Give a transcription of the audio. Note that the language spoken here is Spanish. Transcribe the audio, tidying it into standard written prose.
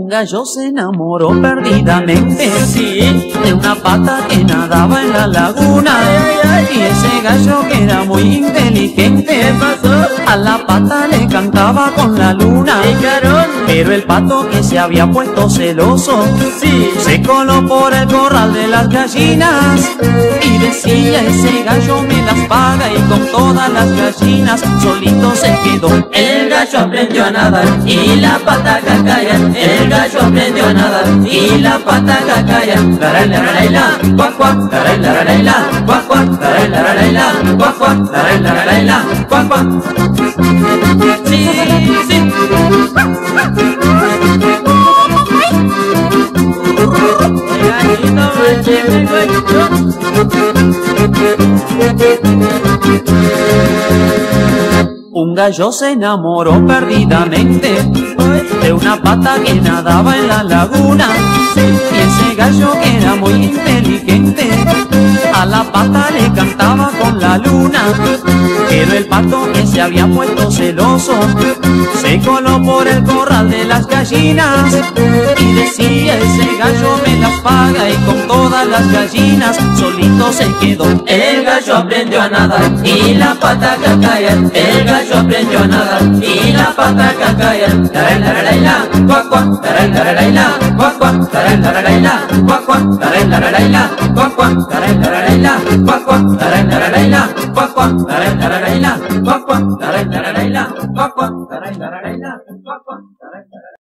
Un gallo se enamoró perdidamente, sí, de una pata que nadaba en la laguna. Y ese gallo que era muy inteligente, ¿qué pasó? a la pata le cantaba con la luna. Pero el pato, que se había puesto celoso, Sí, se coló por el corral de las gallinas y decía: ese gallo me las paga. Y con todas las gallinas solito se quedó. el gallo aprendió a nadar y la pata cacaya. El gallo aprendió a nadar y la pata cacaya. Tararararaila, cuac cuac, tararararaila, cuac cuac, tararararaila, cuac cuac, tararararaila, cuac cuac. Sí, sí. Un gallo se enamoró perdidamente de una pata que nadaba en la laguna. Y ese gallo, que era muy inteligente, a la pata le cantaba con la luna. Pero el pato, que se había puesto celoso, se coló por el corral de las gallinas y decía: ese gallo me las paga. Y con todas las gallinas solito se quedó. El gallo aprendió a nadar y la pata cacaya. El gallo aprendió a nadar y la pata cacaya. Tararararaila, cuac cuac, tararararaila, cuac cuac, tararararaila, cuac cuac, tararararaila, cuac cuac, tararararaila, cuac cuac, tararararaila, cuac cuac, tararararaila, cuac